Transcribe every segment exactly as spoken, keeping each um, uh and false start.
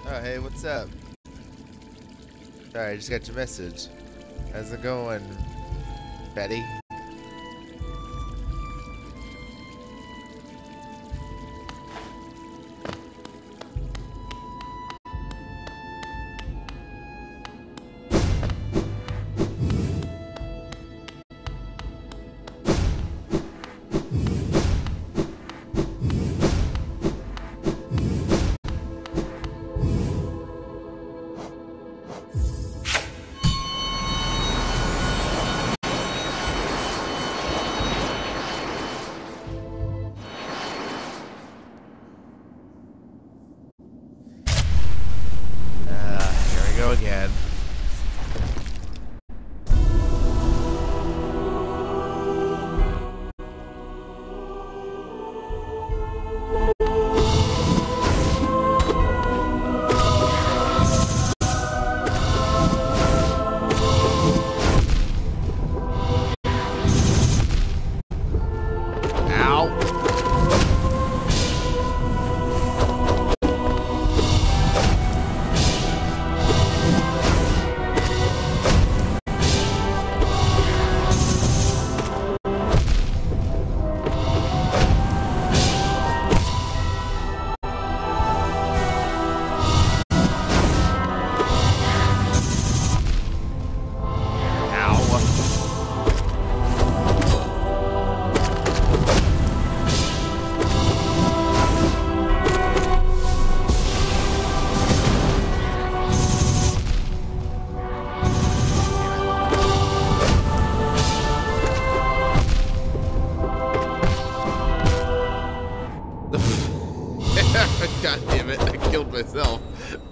Oh, hey, what's up? Sorry, I just got your message. How's it going, Betty? Again. God damn it, I killed myself.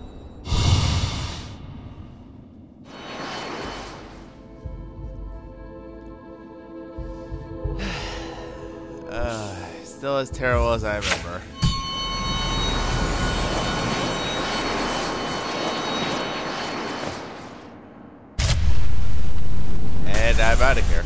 uh, still as terrible as I remember. And I'm out of here.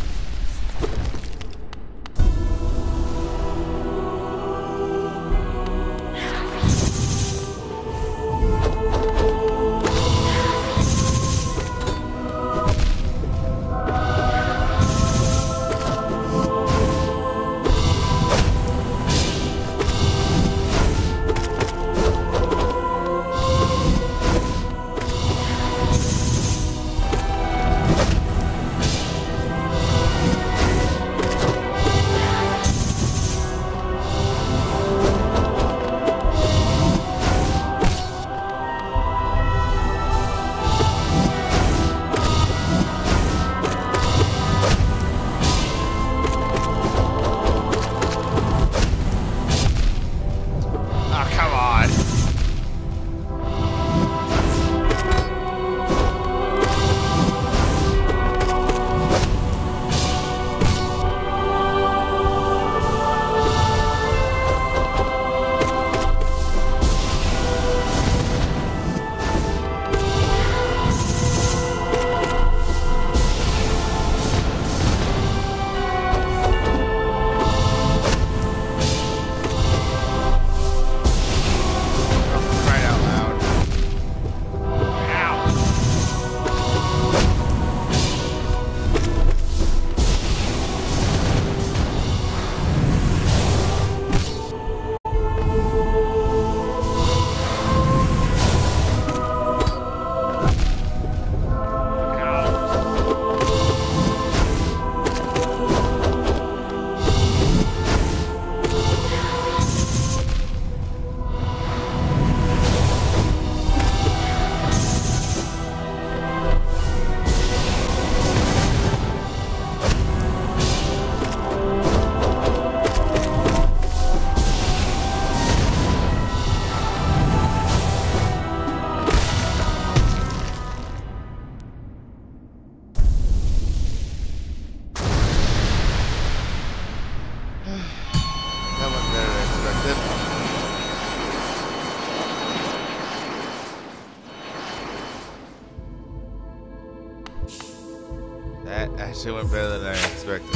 That actually went better than I expected.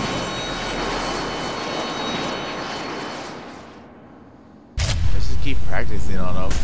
Let's just keep practicing. practicing on them.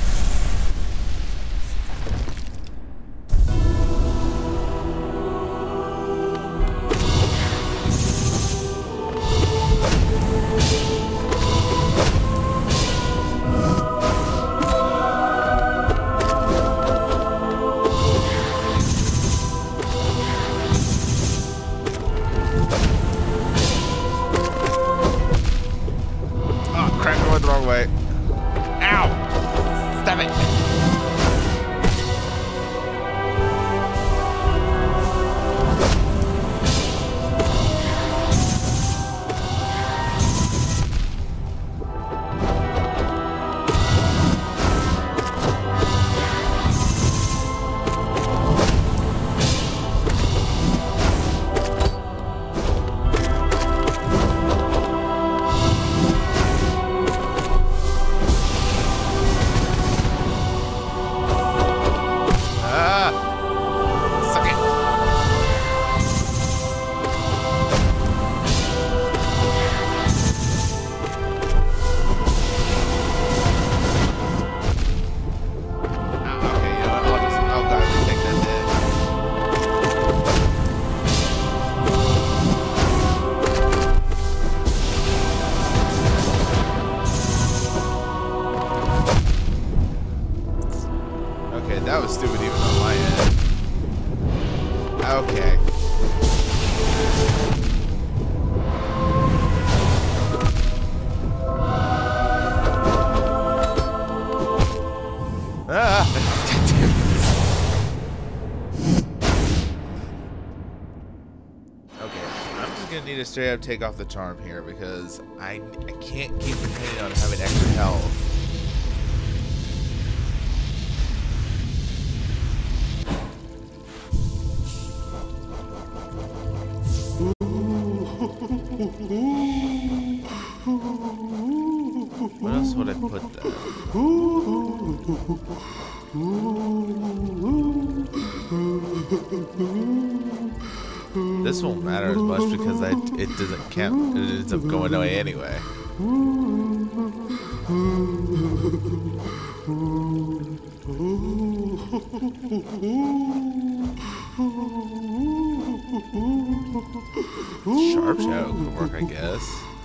That was stupid even on my end. Okay. Ah! Okay, I'm just gonna need to straight up take off the charm here because I, I can't keep depending on having extra health. What else would I put there? This won't matter as much because I, it doesn't count. It ends up going away anyway. Sharp Shadow could work, I guess.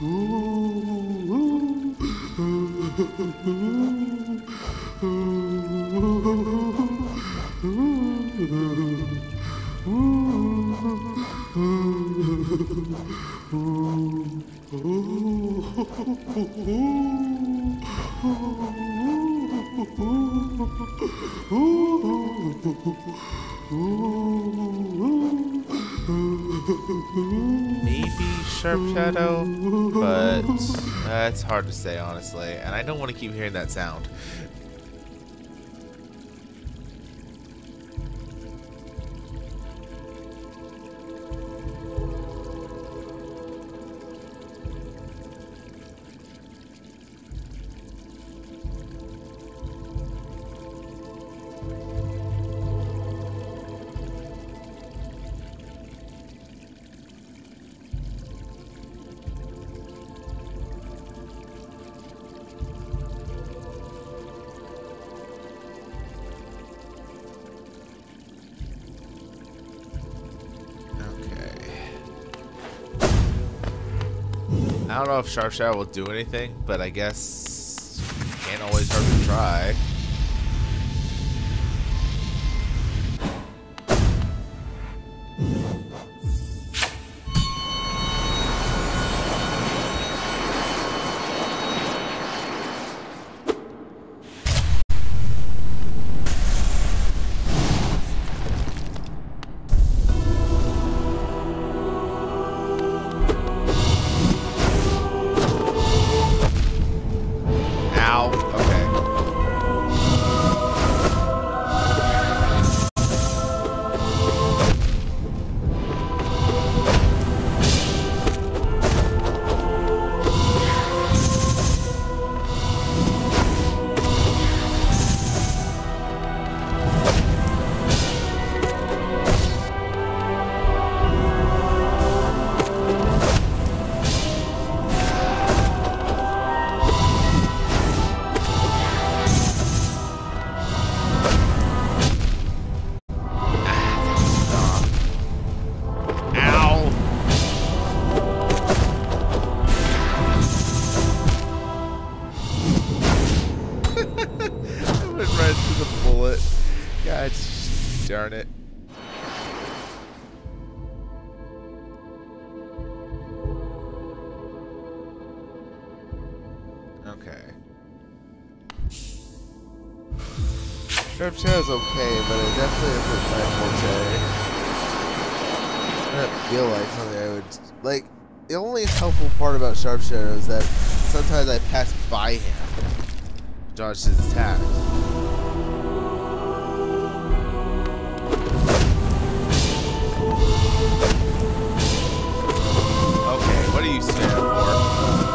Maybe Sharp Shadow, but uh, it's hard to say honestly, and I don't want to keep hearing that sound. I don't know if Sharp Shadow will do anything, but I guess can't always hurt to try. darn it. Okay. Sharp Shadow's okay, but it definitely isn't my forte. I don't feel like something I would like. The only helpful part about Sharp Shadow is that sometimes I pass by him, dodge his attacks. Okay, what are you standing for?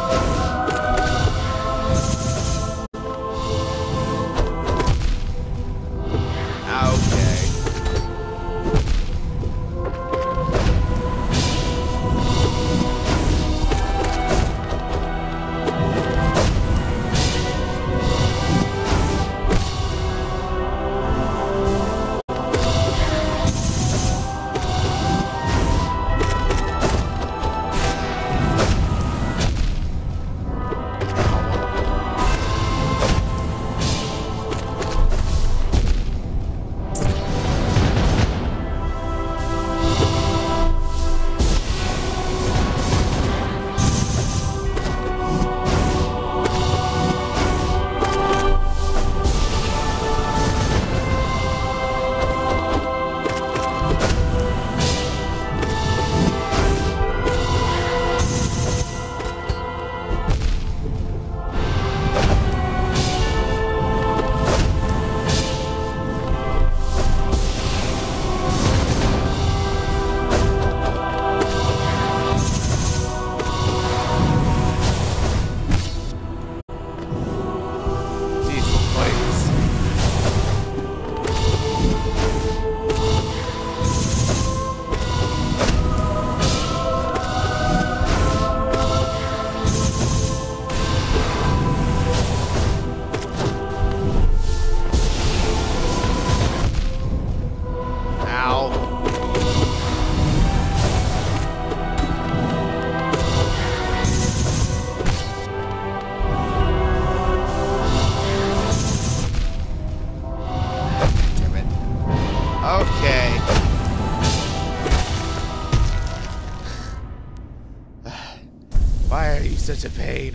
Such a pain.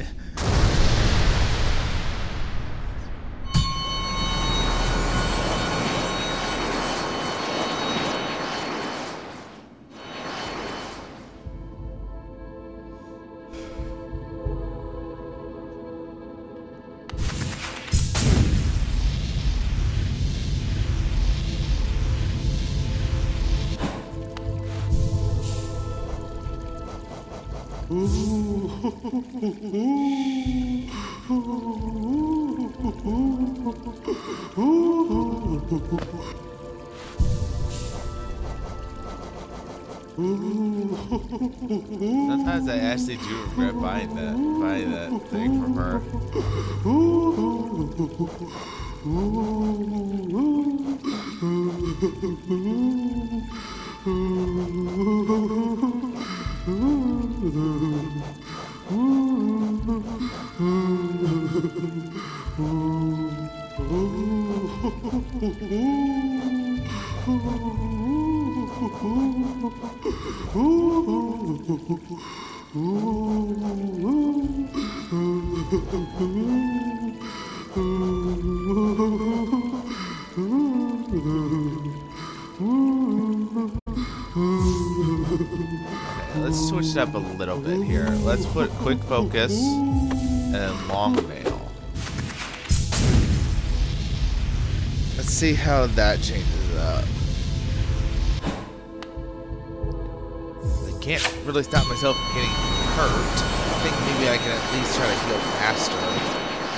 Sometimes I actually do regret buying that, buying that thing from her. Let's switch it up a little bit here. Let's put quick focus and long nail. Let's see how that changes up. I can't really stop myself from getting hurt. I think maybe I can at least try to heal faster.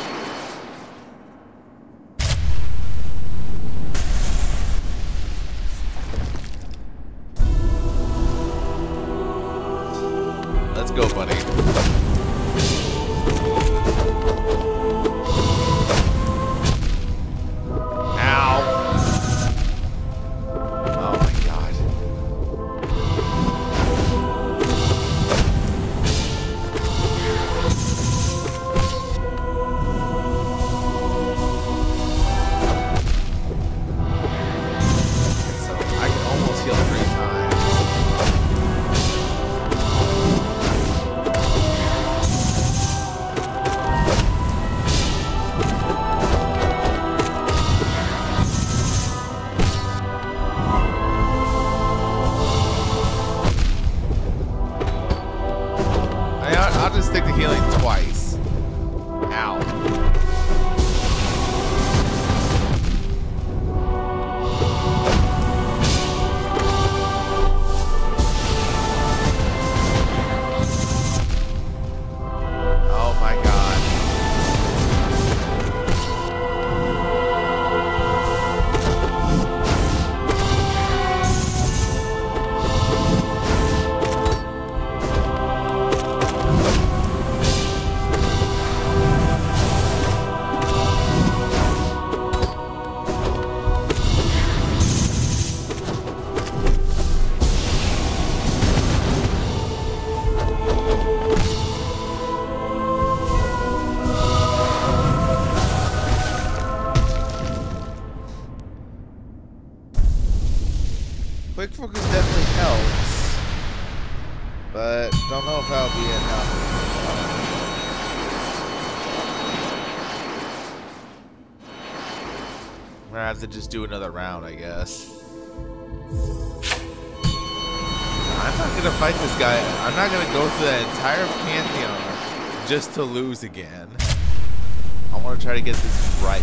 Let's go, buddy. Ow. Oh my god. So not to stick to healing twice. Ow. Oh my god. Quick focus definitely helps, but don't know if that'll be enough. I'm gonna have to just do another round, I guess. I'm not gonna fight this guy. I'm not gonna go through that entire Pantheon just to lose again. I want to try to get this right.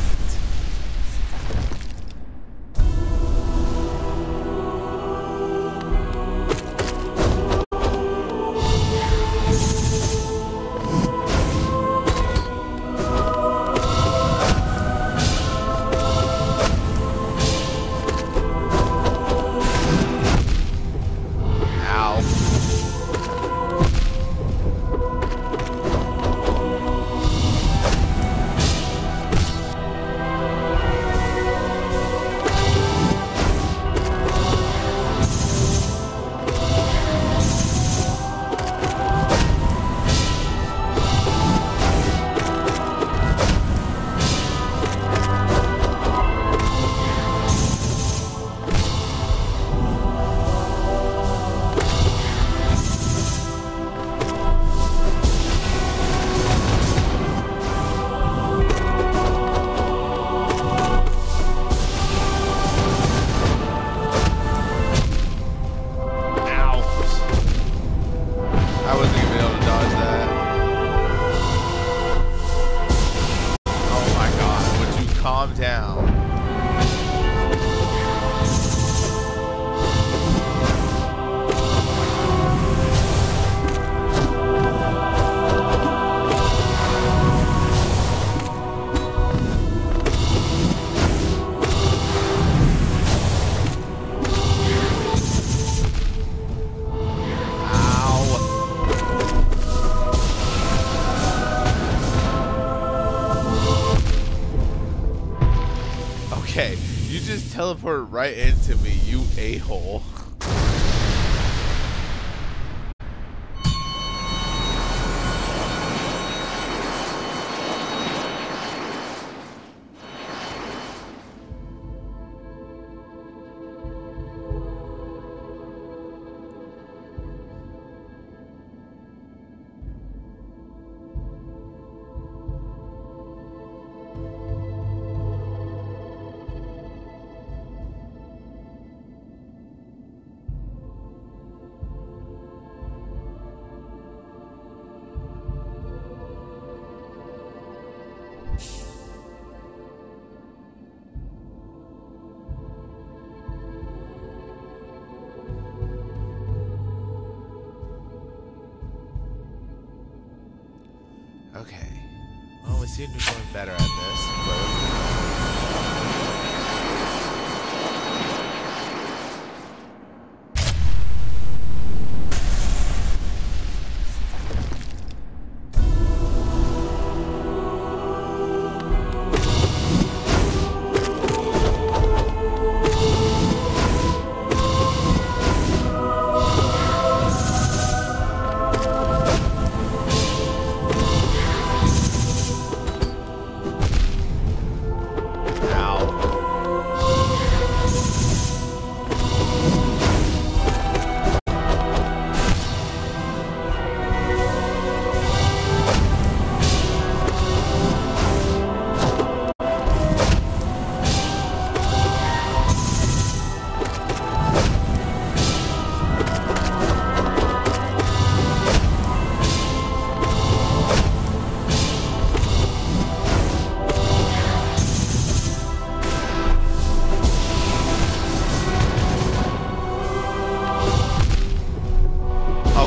Okay, you just teleported right into me, you a-hole. Okay. Well, we seem to be going better at this.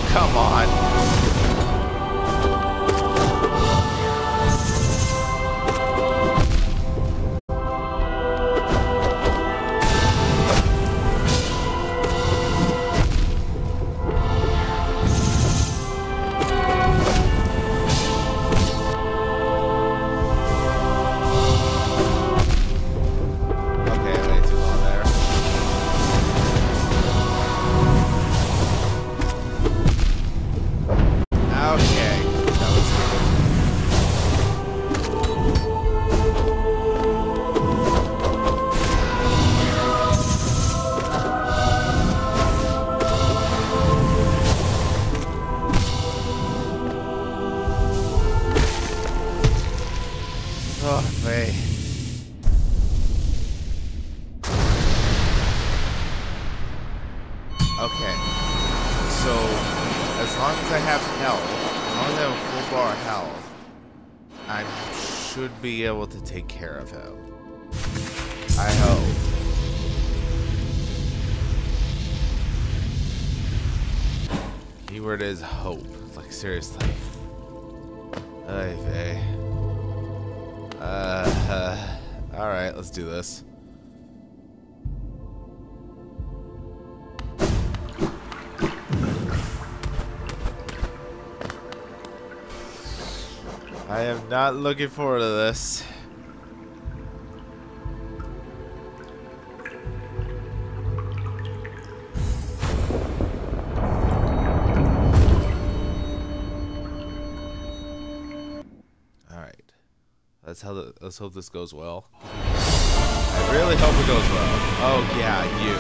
come on. Okay, so as long as I have health, as long as I have a full bar of health, I should be able to take care of him. I hope. Keyword is hope. Like, seriously. Ay vey. Uh, uh, alright, let's do this. I am not looking forward to this. All right. Let's how the, let's hope this goes well. I really hope it goes well. Oh yeah, you.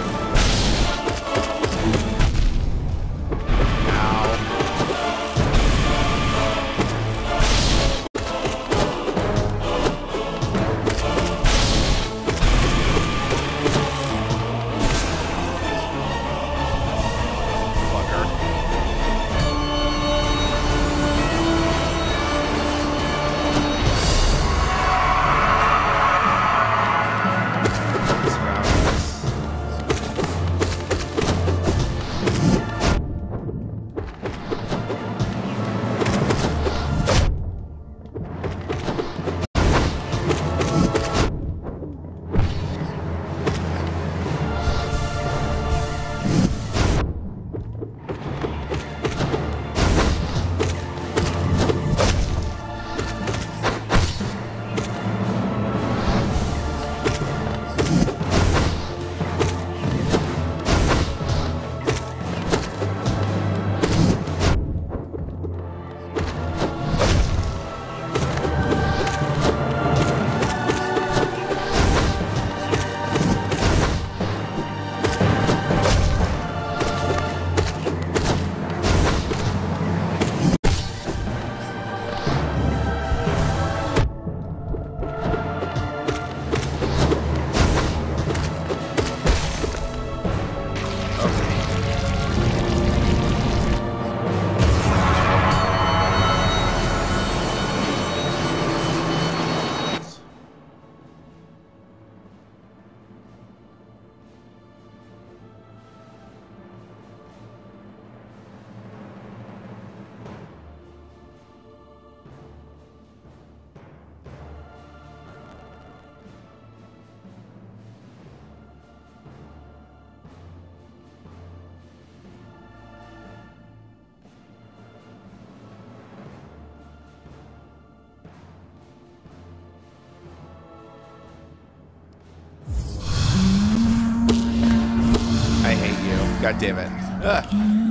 God damn it. Ugh.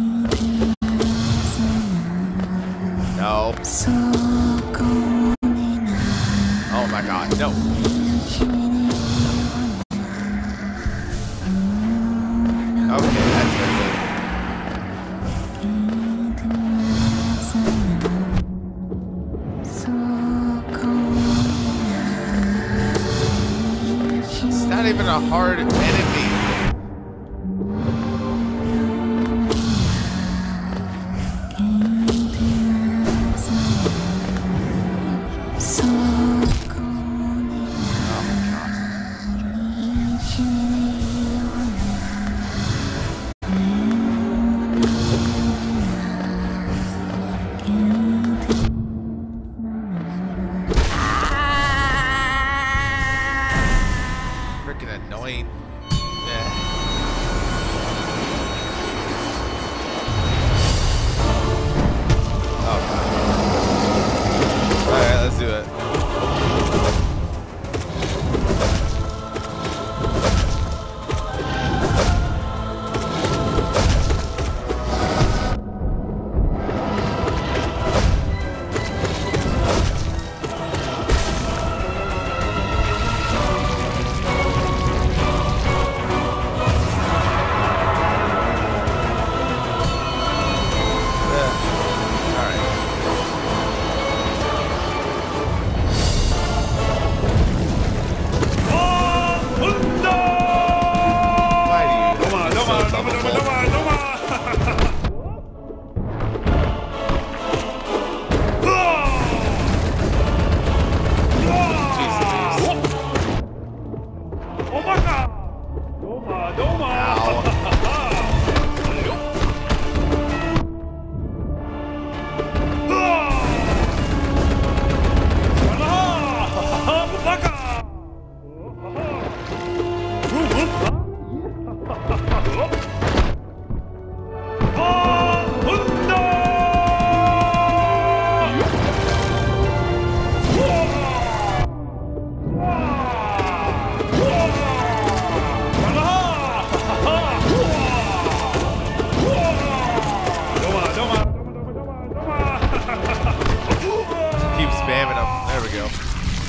No. Oh my god, no. Okay, that's it. It's not even a hard enemy. giving up. There we go.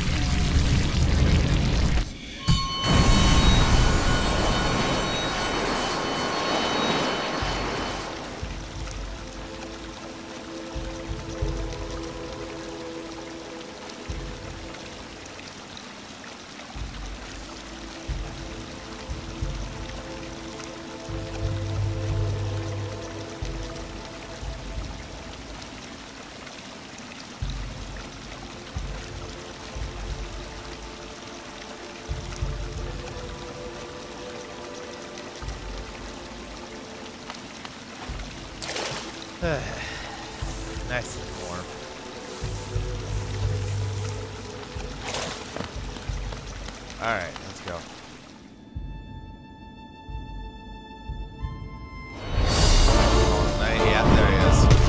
Nice and warm. Alright, let's go. Oh, nice. Yeah, there he is.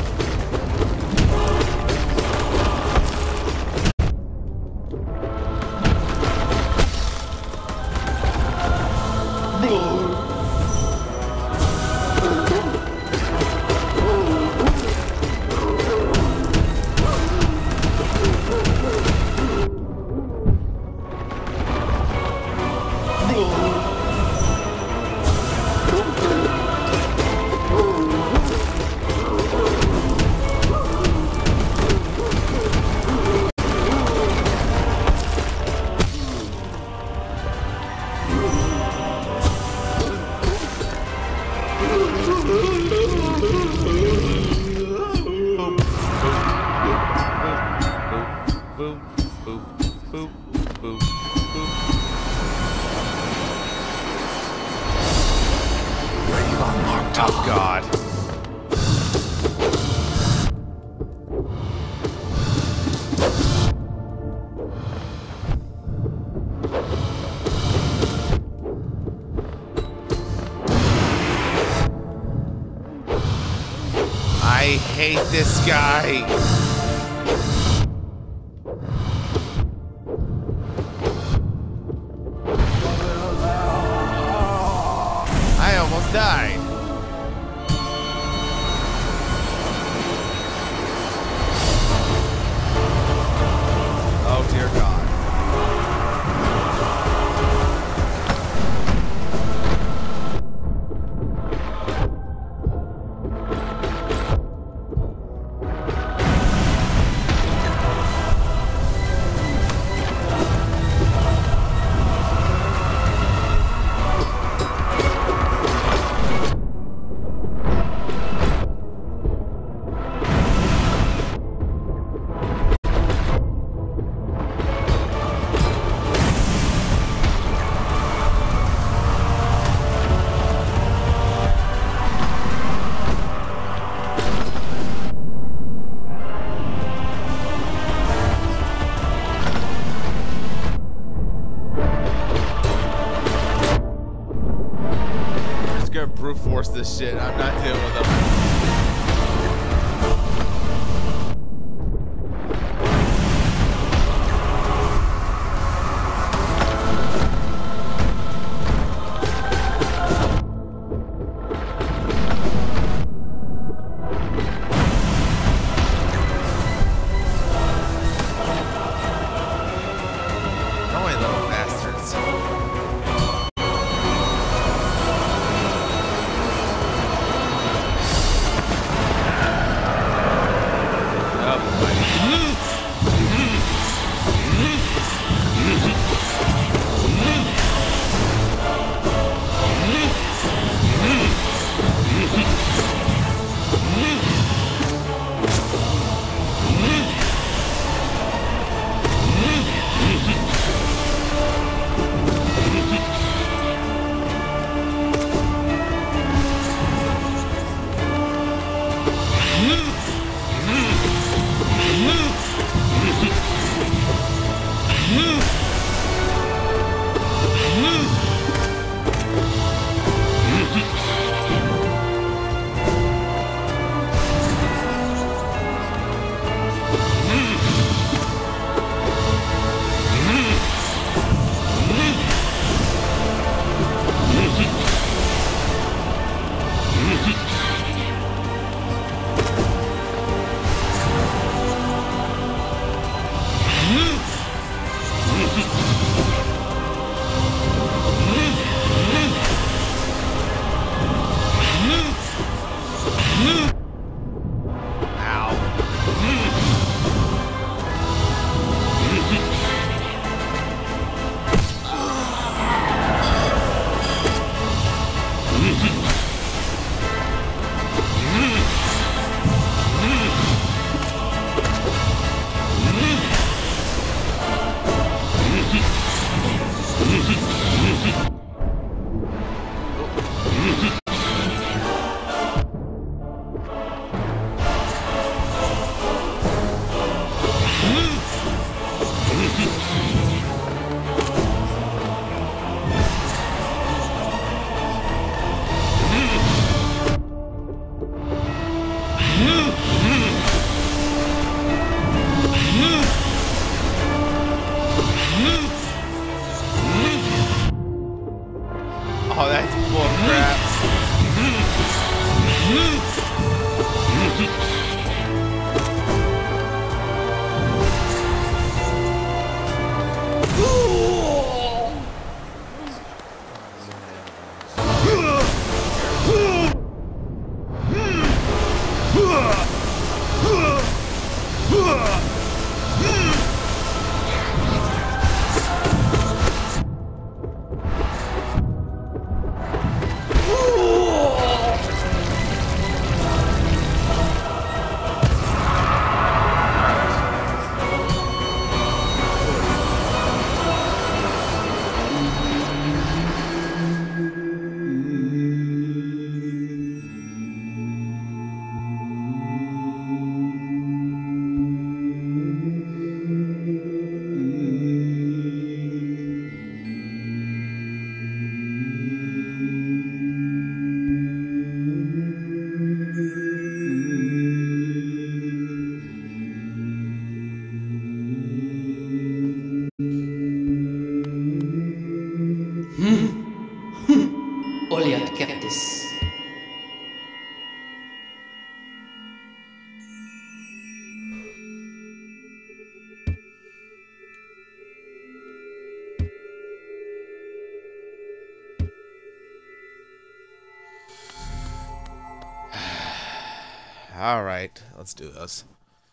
Oh, God. I hate this guy. I almost died. Oh, dear God. Brute force this shit. I'm not dealing with them. Annoying little bastards. Oliat Keptis. All right, let's do this.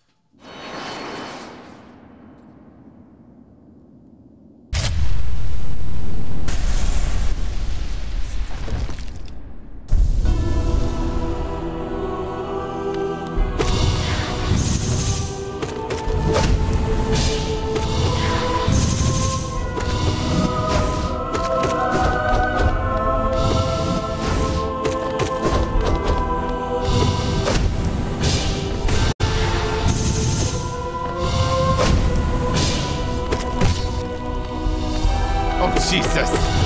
Jesus.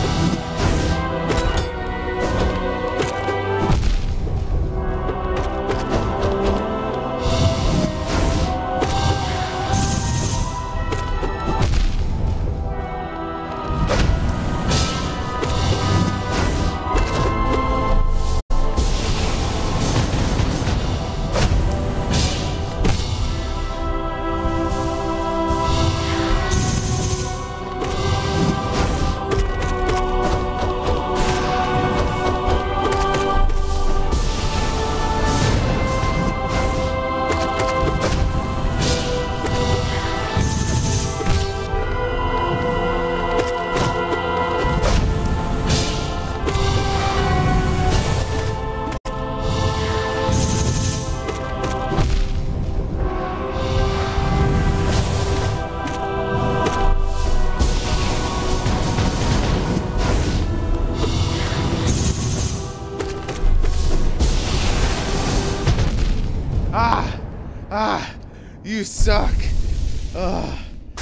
Ah! Ah! You suck! Ugh.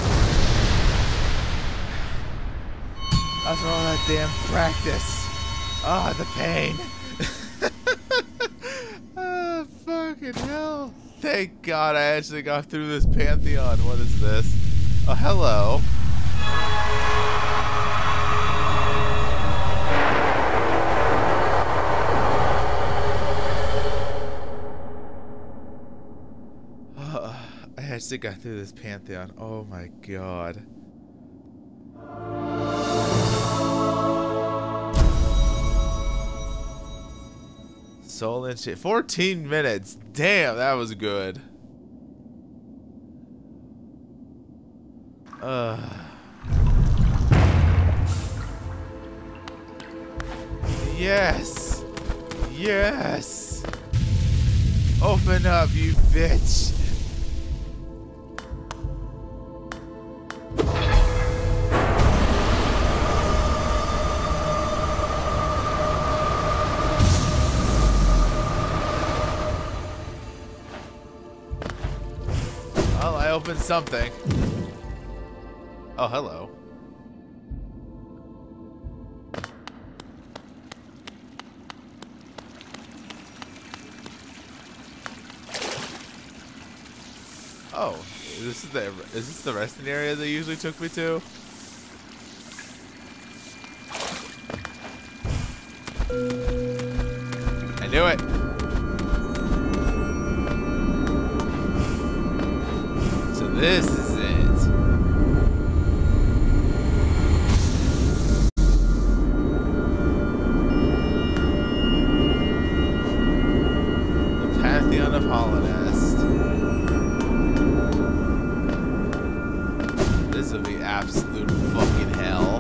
After all that damn practice. Ah, the pain. Ah, fucking hell. Thank God I actually got through this Pantheon. What is this? Oh, hello. I actually got through this Pantheon. Oh my God. Soul and shit. fourteen minutes. Damn, that was good. Uh. Yes. Yes. Open up, you bitch. Well, I opened something. Oh, hello. Oh, this is the is this the resting area they usually took me to? I knew it. So this is it. The Pantheon of Holonest. This will be absolute fucking hell.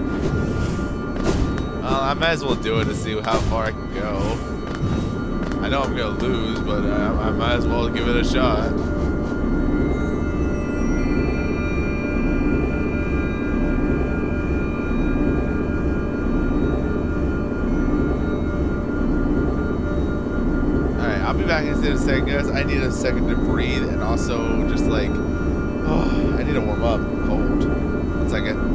Well, I might as well do it to see how far I can go. I know I'm gonna lose, but uh, I might as well give it a shot. Alright, I'll be back in a second, guys. I need a second to breathe and also just like, oh, I need to warm up. I'm cold. One second.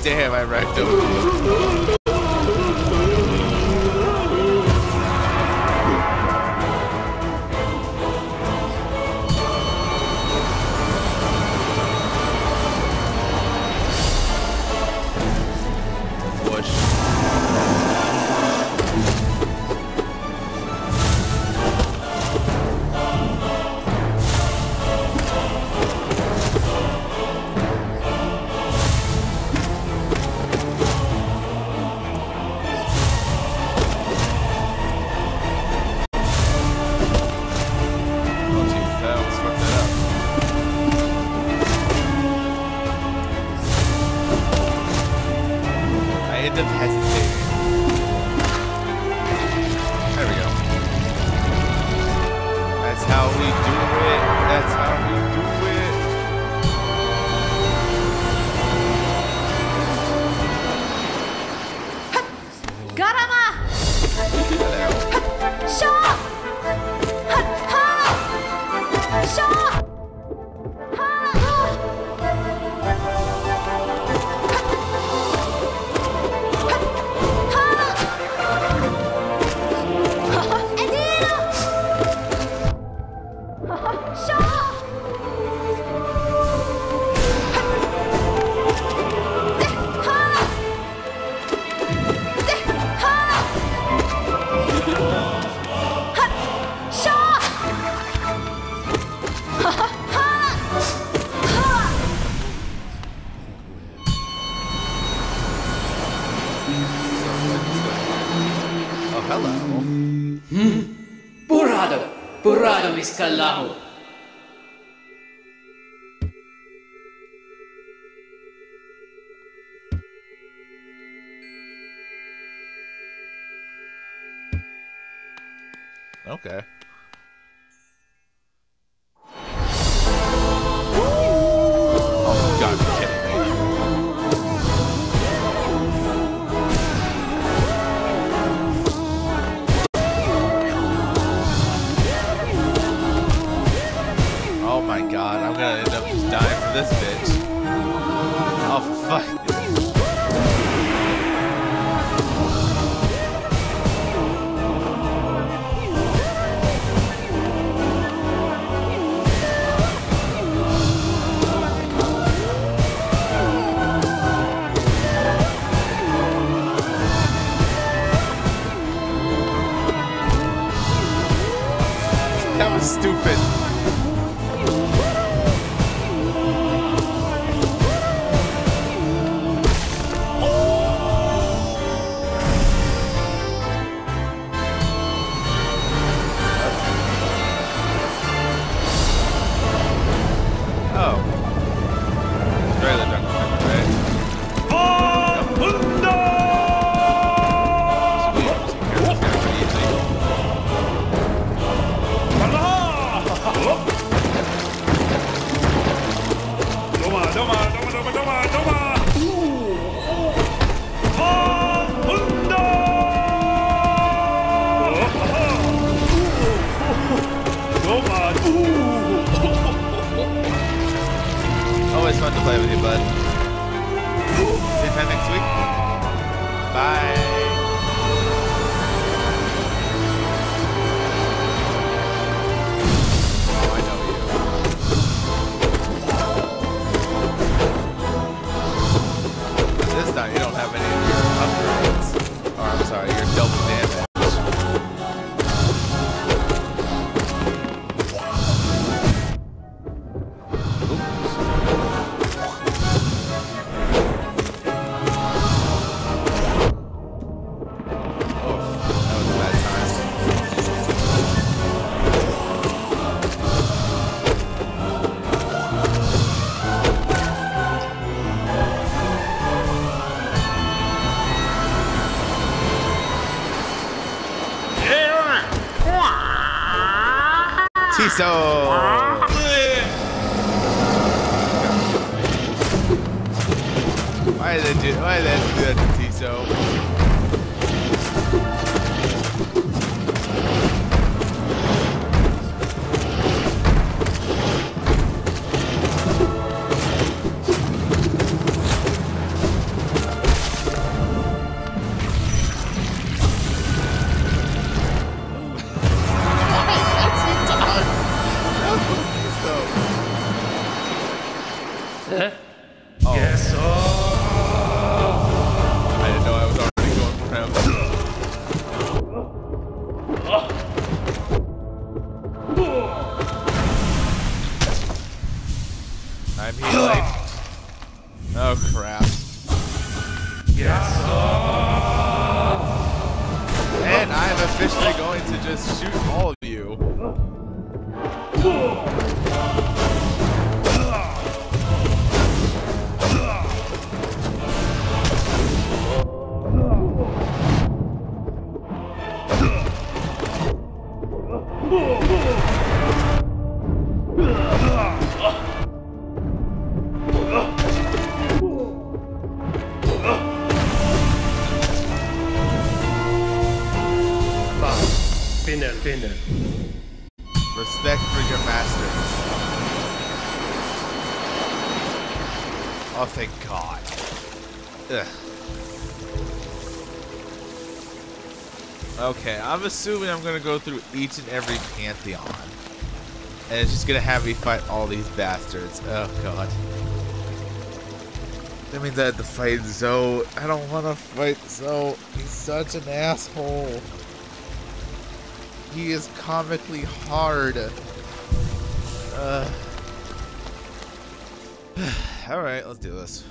damn, I wrecked him. Callao. Okay. Oh God, you're kidding me. Oh my God, I'm gonna end up just dying for this bitch. Oh fuck. That was stupid. Always fun to play with you, bud. Same time next week. Bye. Oh, I know you. This time you don't have any of your upgrades. Or I'm sorry, your double damage. Tiso! Why did they do why did they do that to Tiso? I'm healing. Oh crap. Yes. And I'm officially going to just shoot all of you. Pinner, pinner. Respect for your masters. Oh, thank God. Ugh. Okay, I'm assuming I'm gonna go through each and every pantheon. And it's just gonna have me fight all these bastards. Oh God. That means I have to fight Zoe. I don't wanna fight Zoe. He's such an asshole. He is comically hard. Uh. Alright, let's do this.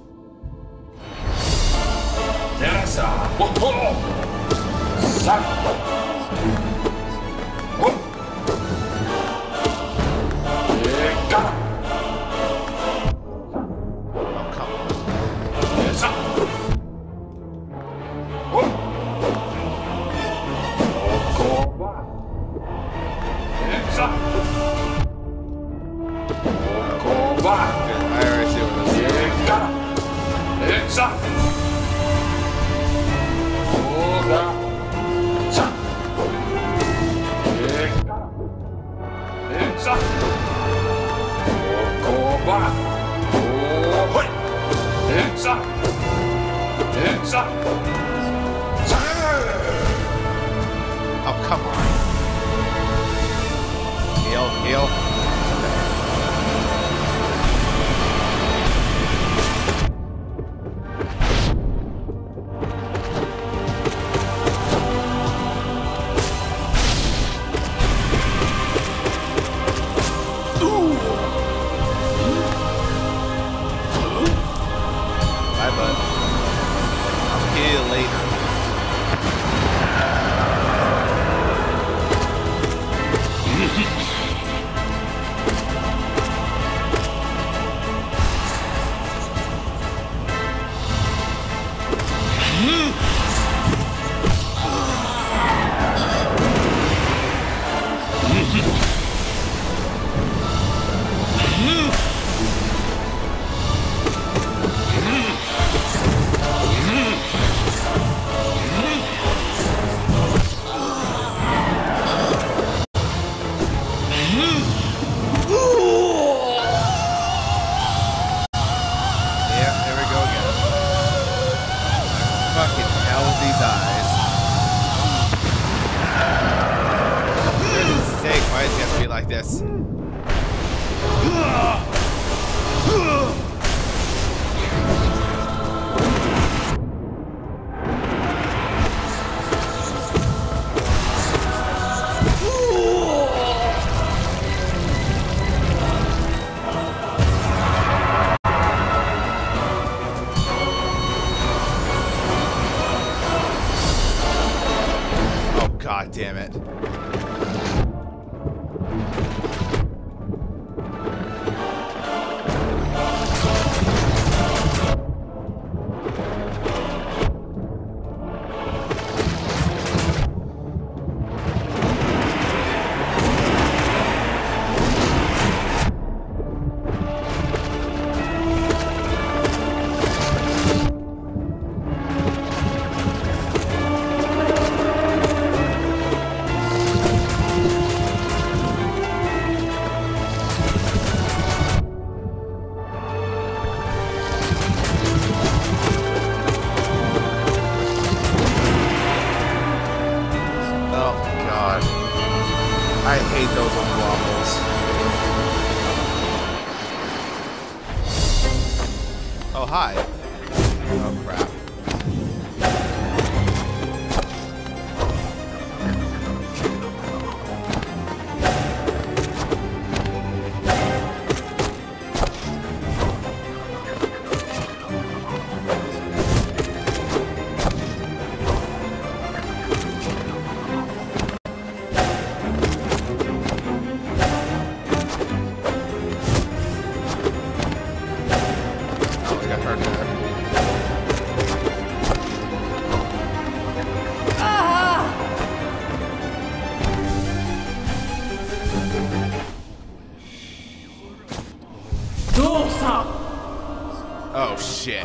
Oh, come on. Heal, heal. Bye, bud. I'll see you later. Like this. Oh, God damn it. I hate those waffles. Oh, hi. Oh, crap. Oh shit.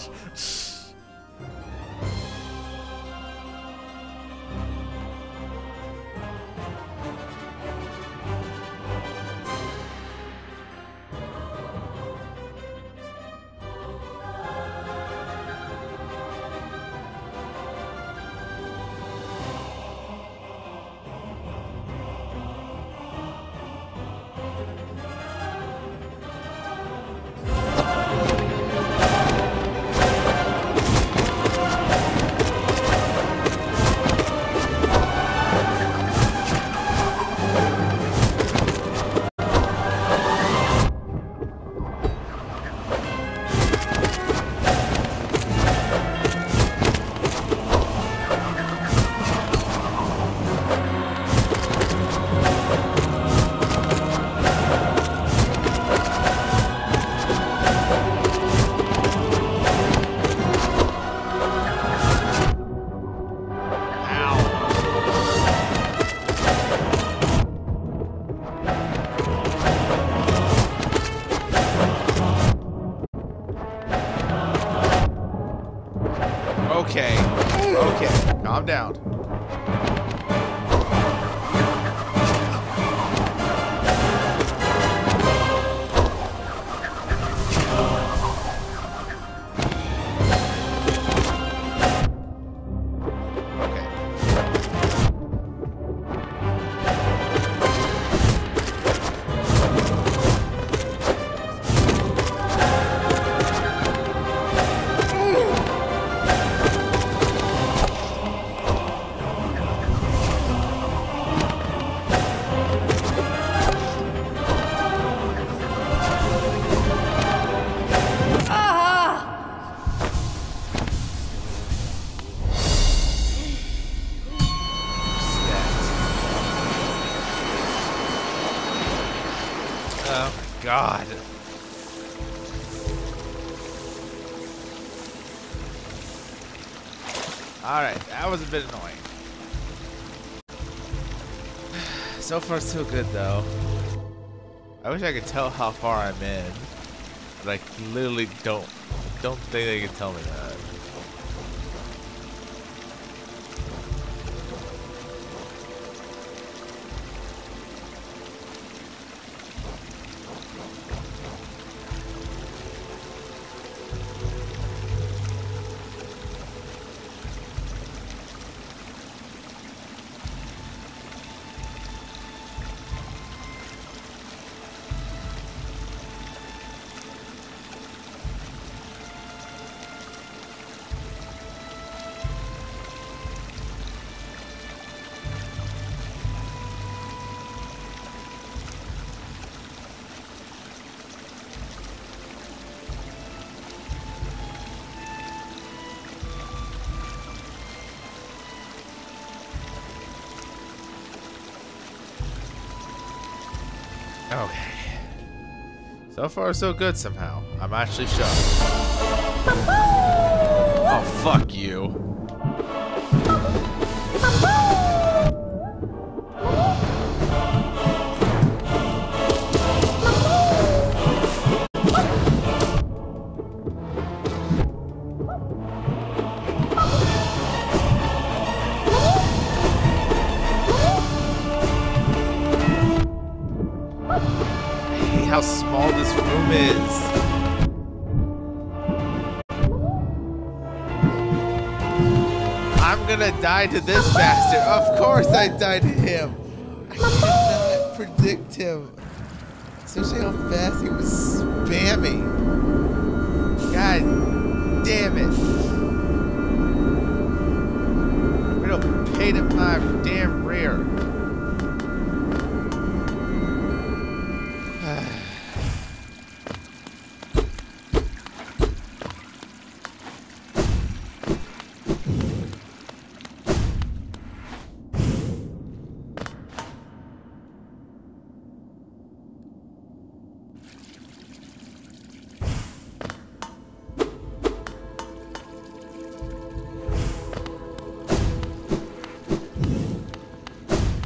Okay. Okay. Calm down. Oh my god. Alright, that was a bit annoying. So far so good though. I wish I could tell how far I'm in. But I literally don't don't think they can tell me that. Okay. So far, so good somehow. I'm actually shocked. Oh, fuck you. How small this room is. I'm gonna die to this bastard. Of course I died to him. I cannot predict him. Especially how fast he was spamming. God damn it. We don't paint in my damn rear.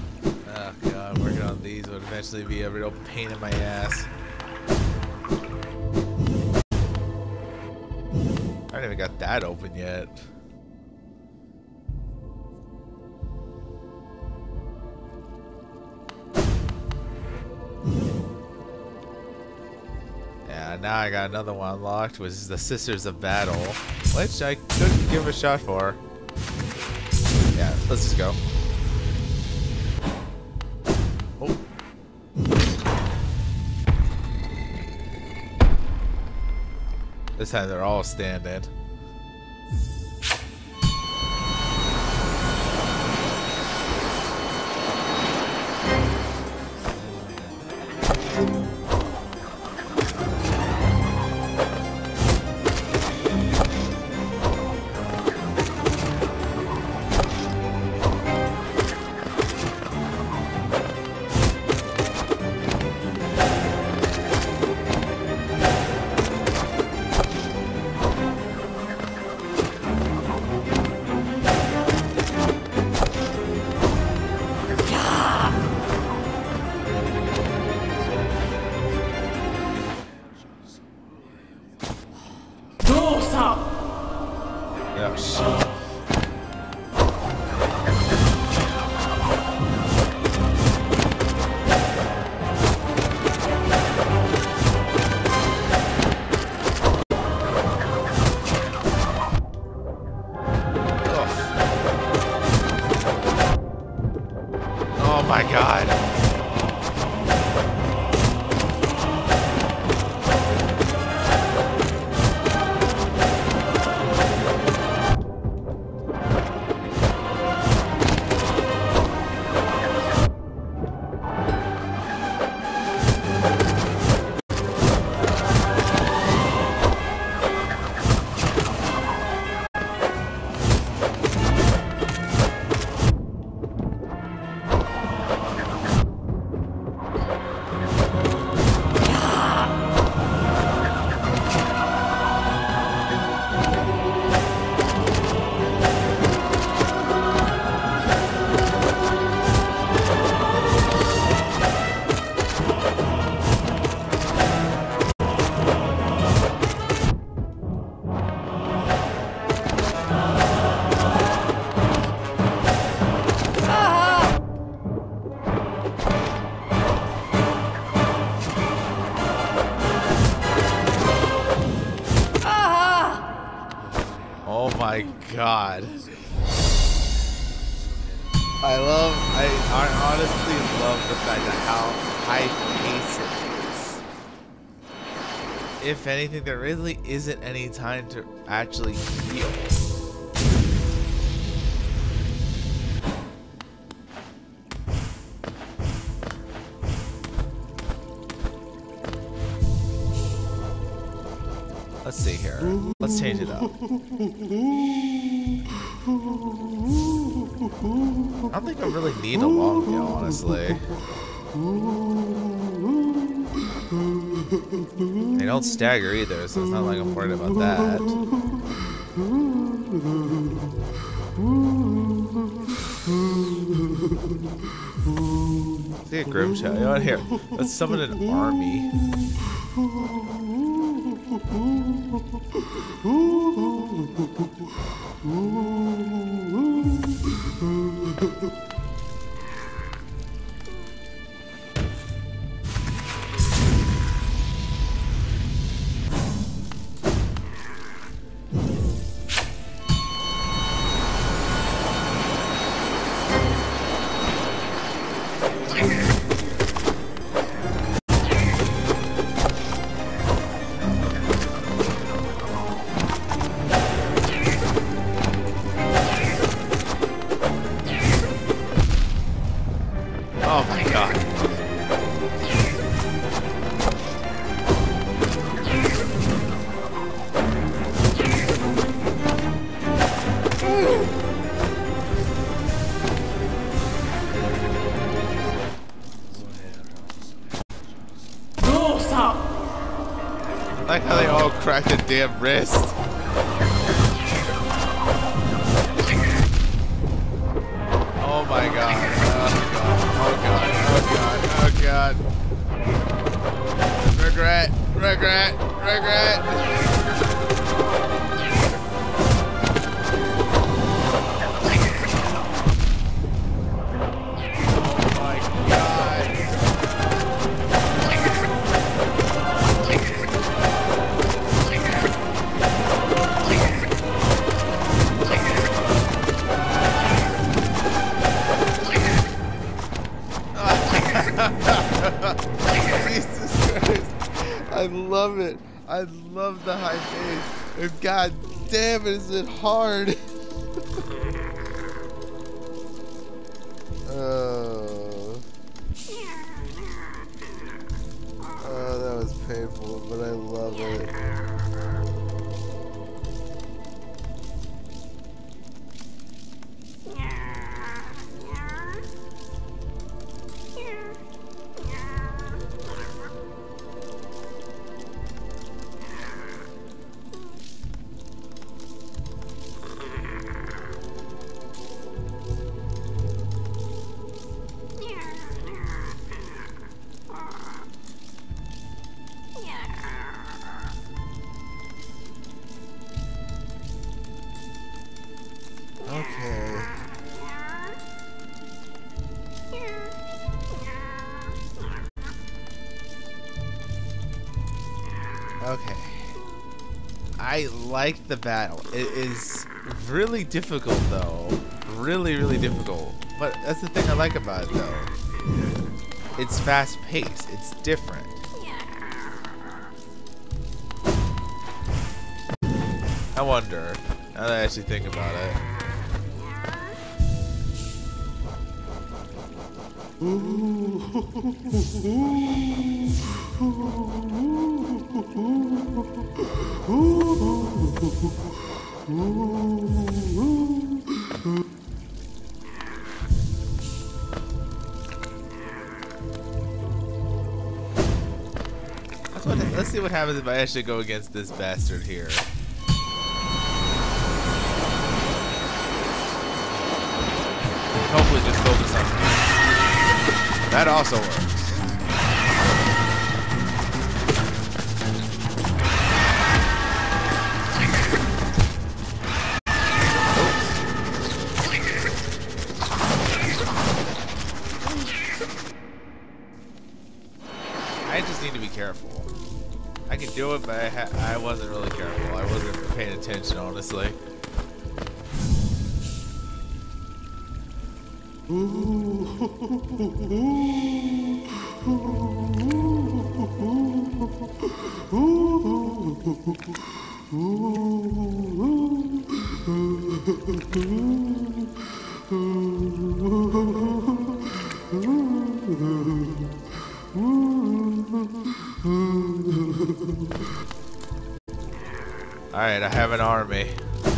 These would eventually be a real pain in my ass. haven't even got that open yet. Yeah, now I got another one unlocked, which is the Sisters of Battle, which I could give a shot for. Yeah, let's just go. Oh. This time they're all standing. Yeah, shit. Oh my god. Oh my god. I love, I, I honestly love the fact that how high paced it is. If anything, there really isn't any time to actually heal. Let's see here. Let's change it up. I don't think I really need a long heal, honestly. They don't stagger either, so it's not like I'm worried about that. Let's get a Grimshot. You know what? Here, let's summon an army. Oh my god. I like how they all cracked a damn wrist. Oh my god. Oh god. Oh god. Oh god. Regret. Regret. Regret. I love it. I love the high pace. And god damn it, is it hard. Oh. Oh, that was painful, but I love it. Okay. Okay. I like the battle. It is really difficult though. Really, really difficult. But that's the thing I like about it though. It's fast paced. It's different. I wonder, now that I actually think about it. That's what, let's see what happens if I actually go against this bastard here. Hopefully just focus on me. That also works. I just need to be careful. I can do it, but I, ha I wasn't really careful. I wasn't paying attention, honestly. Alright, I have an army.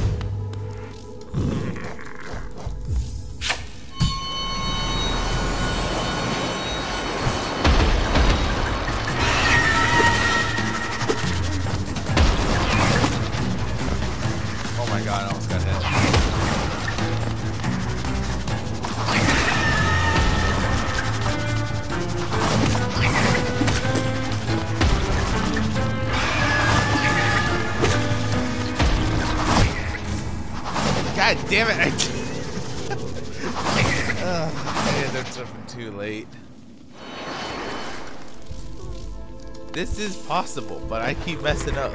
Oh my god, I almost got hit. God damn it! I, uh, I ended up jumping too late. This is possible, but I keep messing up.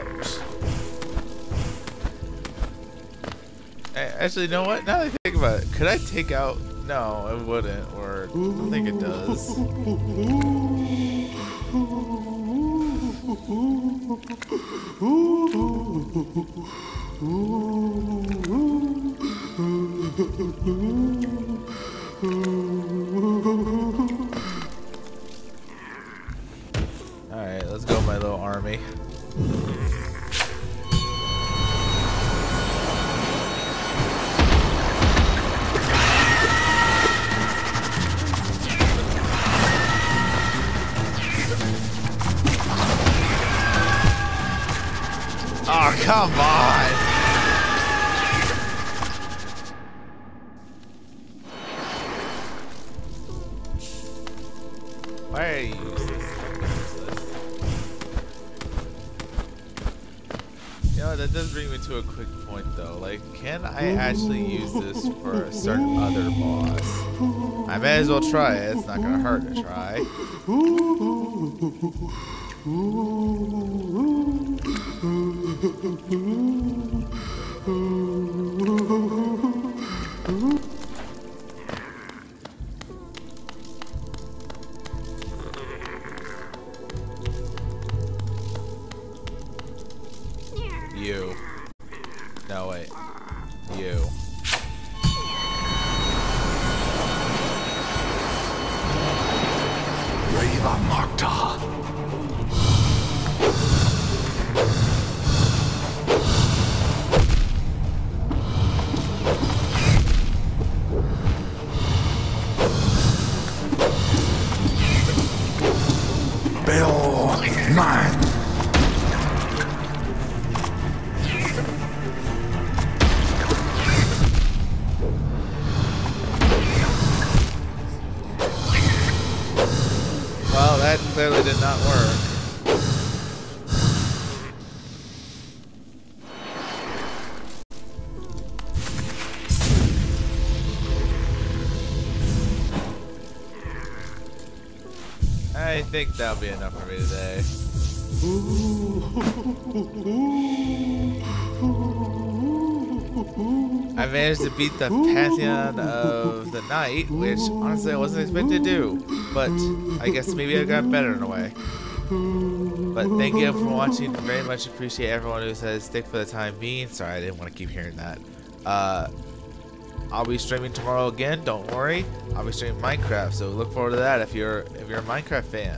Actually, you know what? Now that I think about it, could I take out? No, it wouldn't, or I don't think it does. Alright, let's go, my little army. Oh, come on! Why are you useless? useless? You know, that does bring me to a quick point though. Like, can I actually use this for a certain other boss? I may as well try it. It's not gonna hurt to try. You're mine. Well, that clearly did not work. I think that'll be enough for me today. I managed to beat the Pantheon of the Night, which honestly I wasn't expecting to do, but I guess maybe I got better in a way. But thank you for watching. Very much appreciate everyone who says stick for the time being. Sorry, I didn't want to keep hearing that. Uh, I'll be streaming tomorrow again. Don't worry. I'll be streaming Minecraft, so look forward to that if you're if you're a Minecraft fan.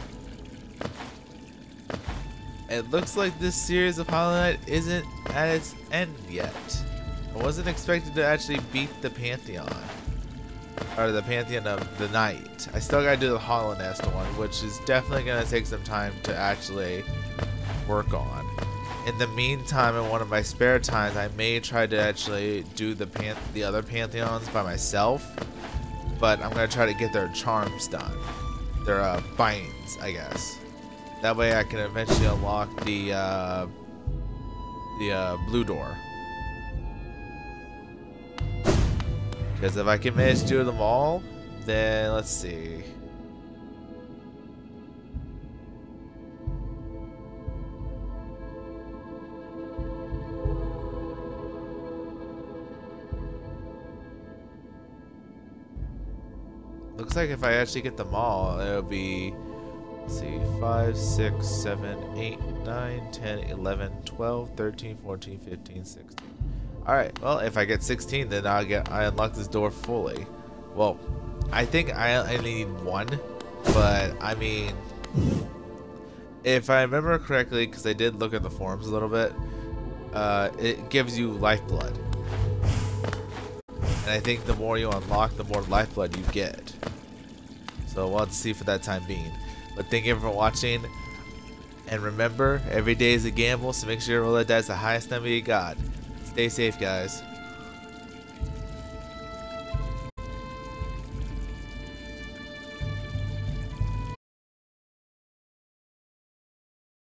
It looks like this series of Hollow Knight isn't at its end yet. I wasn't expected to actually beat the Pantheon. Or the Pantheon of the Night. I still gotta do the Hollow Nest one, which is definitely gonna take some time to actually work on. In the meantime, in one of my spare times, I may try to actually do the pan the other Pantheons by myself. But I'm gonna try to get their charms done. Their uh, binds, I guess. That way I can eventually unlock the uh, the uh, blue door. Because if I can manage to do them all, then let's see. Looks like if I actually get them all, it'll be, let's see, five, six, seven, eight, nine, ten, eleven, twelve, thirteen, fourteen, fifteen, sixteen. Alright, well, if I get sixteen, then I'll get, I unlock this door fully. Well, I think I only need one, but I mean, if I remember correctly, because I did look at the forums a little bit, uh, it gives you lifeblood. And I think the more you unlock, the more lifeblood you get. So we'll have to see for that time being. But thank you for watching. And remember, every day is a gamble, so make sure you roll that dice the highest number you got. Stay safe, guys.